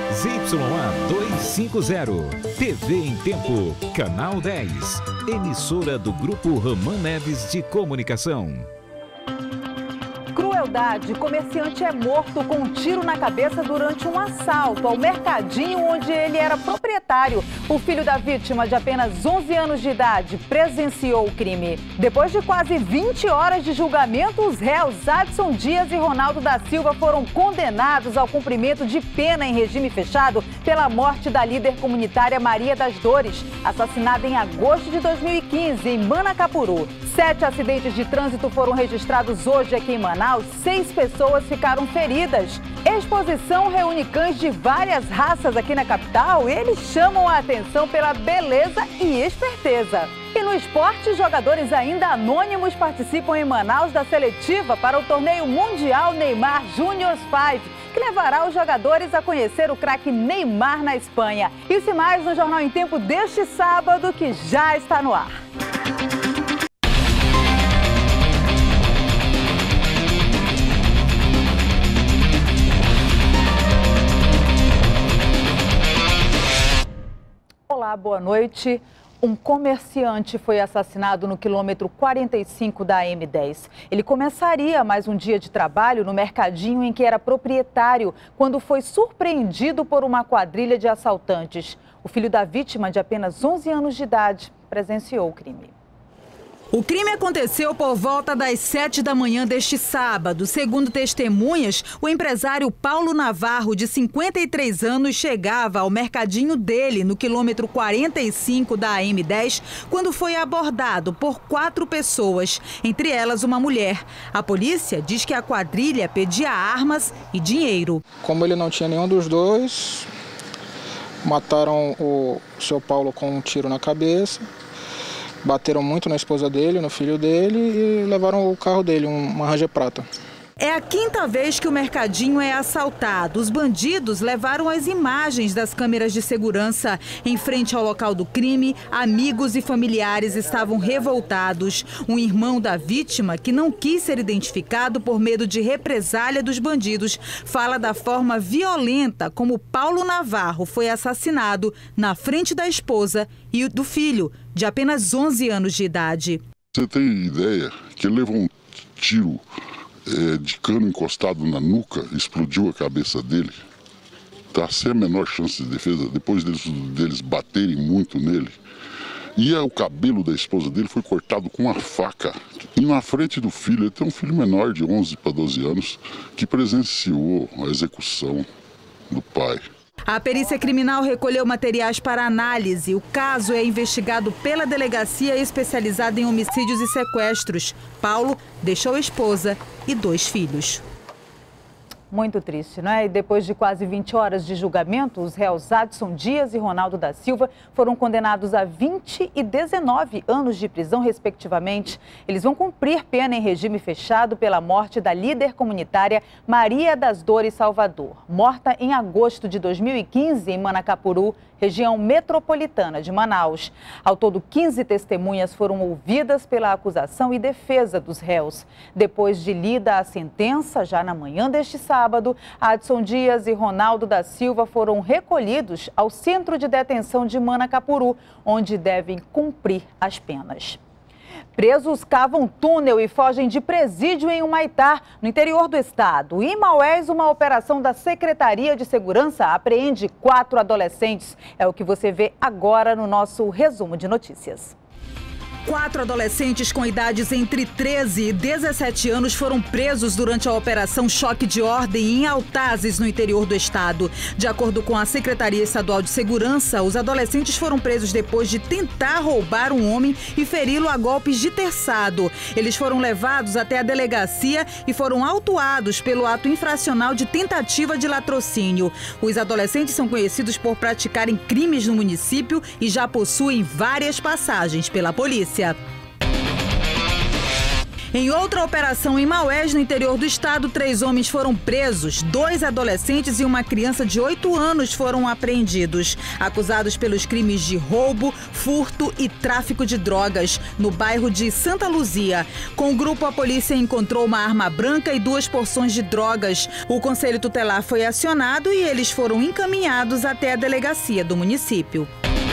ZYA 250, TV em Tempo, Canal 10, emissora do Grupo Ramã Neves de Comunicação. Crueldade, comerciante é morto com um tiro na cabeça durante um assalto ao mercadinho onde ele era proprietário. O filho da vítima, de apenas 11 anos de idade, presenciou o crime. Depois de quase 20 horas de julgamento, os réus Adson Dias e Ronaldo da Silva foram condenados ao cumprimento de pena em regime fechado pela morte da líder comunitária Maria das Dores, assassinada em agosto de 2015 em Manacapuru. 7 acidentes de trânsito foram registrados hoje aqui em Manaus. 6 pessoas ficaram feridas. Exposição reúne cães de várias raças aqui na capital e eles chamam a atenção pela beleza e esperteza. E no esporte, jogadores ainda anônimos participam em Manaus da seletiva para o torneio mundial Neymar Juniors 5, que levará os jogadores a conhecer o craque Neymar na Espanha. Isso e mais no Jornal em Tempo deste sábado, que já está no ar. Olá, boa noite. Um comerciante foi assassinado no quilômetro 45 da M10. Ele começaria mais um dia de trabalho no mercadinho em que era proprietário, quando foi surpreendido por uma quadrilha de assaltantes. O filho da vítima, de apenas 11 anos de idade, presenciou o crime. O crime aconteceu por volta das 7 da manhã deste sábado. Segundo testemunhas, o empresário Paulo Navarro, de 53 anos, chegava ao mercadinho dele, no quilômetro 45 da M10, quando foi abordado por 4 pessoas, entre elas uma mulher. A polícia diz que a quadrilha pedia armas e dinheiro. Como ele não tinha nenhum dos dois, mataram o seu Paulo com um tiro na cabeça. Bateram muito na esposa dele, no filho dele e levaram o carro dele, uma Ranger prata. É a 5ª vez que o mercadinho é assaltado. Os bandidos levaram as imagens das câmeras de segurança. Em frente ao local do crime, amigos e familiares estavam revoltados. Um irmão da vítima, que não quis ser identificado por medo de represália dos bandidos, fala da forma violenta como Paulo Navarro foi assassinado na frente da esposa e do filho, de apenas 11 anos de idade. Você tem ideia que ele levou um tiro de cano encostado na nuca, explodiu a cabeça dele? Tá sem a menor chance de defesa, depois deles baterem muito nele. E o cabelo da esposa dele foi cortado com uma faca. E na frente do filho, ele tem um filho menor de 11 para 12 anos, que presenciou a execução do pai. A perícia criminal recolheu materiais para análise. O caso é investigado pela delegacia especializada em homicídios e sequestros. Paulo deixou a esposa e 2 filhos. Muito triste, não é? E depois de quase 20 horas de julgamento, os réus Adson Dias e Ronaldo da Silva foram condenados a 20 e 19 anos de prisão, respectivamente. Eles vão cumprir pena em regime fechado pela morte da líder comunitária Maria das Dores Salvador, morta em agosto de 2015 em Manacapuru, região metropolitana de Manaus. Ao todo, 15 testemunhas foram ouvidas pela acusação e defesa dos réus. Depois de lida a sentença, já na manhã deste sábado, Adson Dias e Ronaldo da Silva foram recolhidos ao Centro de Detenção de Manacapuru, onde devem cumprir as penas. Presos cavam túnel e fogem de presídio em Humaitá, no interior do estado. Em Maués, uma operação da Secretaria de Segurança apreende 4 adolescentes. É o que você vê agora no nosso resumo de notícias. 4 adolescentes com idades entre 13 e 17 anos foram presos durante a Operação Choque de Ordem em Altazes, no interior do estado. De acordo com a Secretaria Estadual de Segurança, os adolescentes foram presos depois de tentar roubar um homem e feri-lo a golpes de terçado. Eles foram levados até a delegacia e foram autuados pelo ato infracional de tentativa de latrocínio. Os adolescentes são conhecidos por praticarem crimes no município e já possuem várias passagens pela polícia. Em outra operação em Maués, no interior do estado, 3 homens foram presos. 2 adolescentes e uma criança de 8 anos foram apreendidos, acusados pelos crimes de roubo, furto e tráfico de drogas, no bairro de Santa Luzia. Com o grupo, a polícia encontrou uma arma branca e 2 porções de drogas. O Conselho Tutelar foi acionado e eles foram encaminhados até a delegacia do município.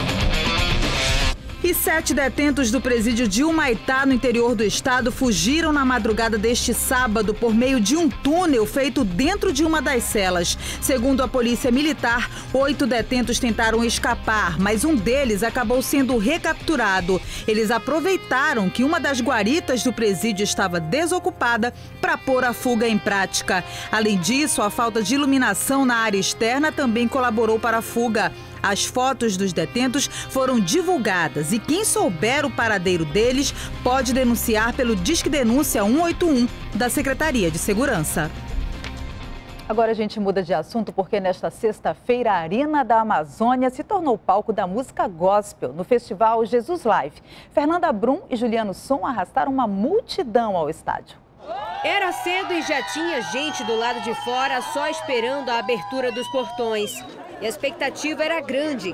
E 7 detentos do presídio de Humaitá, no interior do estado, fugiram na madrugada deste sábado por meio de um túnel feito dentro de uma das celas. Segundo a polícia militar, 8 detentos tentaram escapar, mas um deles acabou sendo recapturado. Eles aproveitaram que uma das guaritas do presídio estava desocupada para pôr a fuga em prática. Além disso, a falta de iluminação na área externa também colaborou para a fuga. As fotos dos detentos foram divulgadas e quem souber o paradeiro deles pode denunciar pelo Disque Denúncia 181 da Secretaria de Segurança. Agora a gente muda de assunto porque nesta sexta-feira a Arena da Amazônia se tornou palco da música gospel no festival Jesus Live. Fernanda Brum e Juliano Som arrastaram uma multidão ao estádio. Era cedo e já tinha gente do lado de fora só esperando a abertura dos portões. E a expectativa era grande.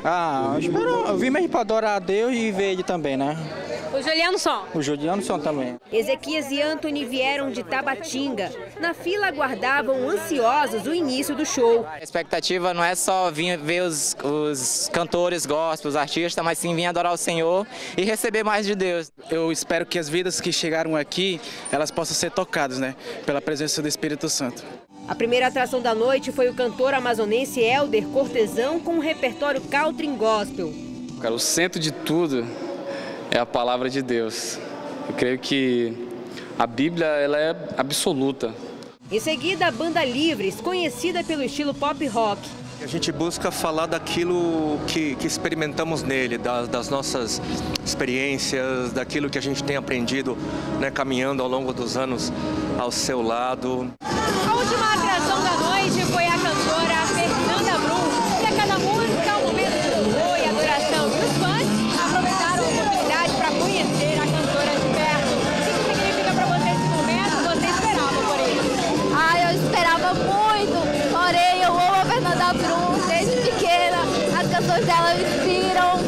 Eu vim mesmo para adorar a Deus e ver ele também, né? O Juliano Som. O Juliano Som também. Ezequias e Anthony vieram de Tabatinga. Na fila aguardavam ansiosos o início do show. A expectativa não é só vir ver os cantores gospel, os artistas, mas sim vir adorar o Senhor e receber mais de Deus. Eu espero que as vidas que chegaram aqui, elas possam ser tocadas, né? Pela presença do Espírito Santo. A primeira atração da noite foi o cantor amazonense Helder Cortesão com um repertório country gospel. Cara, o centro de tudo é a palavra de Deus. Eu creio que a Bíblia ela é absoluta. Em seguida, a Banda Livres, conhecida pelo estilo pop rock. A gente busca falar daquilo que experimentamos nele, das nossas experiências, daquilo que a gente tem aprendido, né, caminhando ao longo dos anos ao seu lado. A última atração da noite foi a cantora Fernanda Brum, e a cada música um momento de louvor e adoração. E os fãs aproveitaram a oportunidade para conhecer a cantora de perto. O que significa para você esse momento? Você esperava por ele? Eu esperava muito, porém eu amo a Fernanda Brum desde pequena. As canções dela me inspiram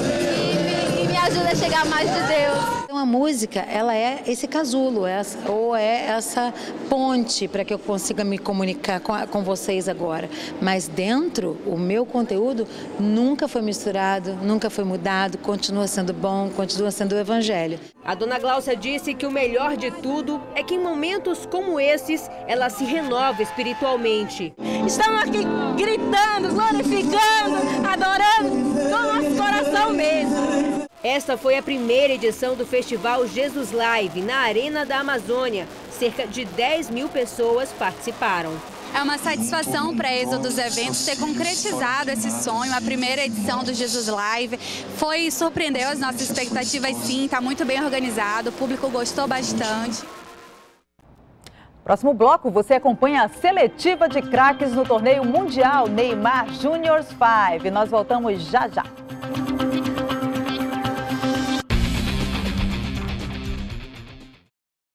e me ajudam a chegar mais de Deus. Então a música, ela é esse casulo, ou é essa ponte para que eu consiga me comunicar com vocês agora. Mas dentro, o meu conteúdo nunca foi misturado, nunca foi mudado, continua sendo bom, continua sendo o evangelho. A dona Gláucia disse que o melhor de tudo é que em momentos como esses, ela se renova espiritualmente. Estamos aqui gritando, glorificando, adorando com o nosso coração mesmo. Esta foi a primeira edição do Festival Jesus Live, na Arena da Amazônia. Cerca de 10 mil pessoas participaram. É uma satisfação para a ESO dos eventos ter concretizado esse sonho. A primeira edição do Jesus Live surpreendeu as nossas expectativas, sim, está muito bem organizado, o público gostou bastante. Próximo bloco, você acompanha a seletiva de craques no torneio mundial Neymar Juniors 5. Nós voltamos já já.